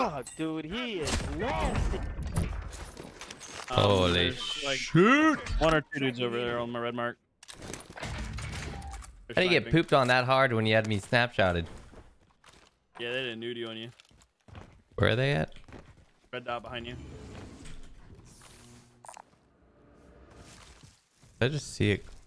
Oh, dude, he is nasty. Holy there's, like, shoot! one or two dudes over there on my red mark. How do you get pooped on that hard when you had me snapshotted? Yeah, they did a nudie on you. Where are they at? Red dot behind you. I just see it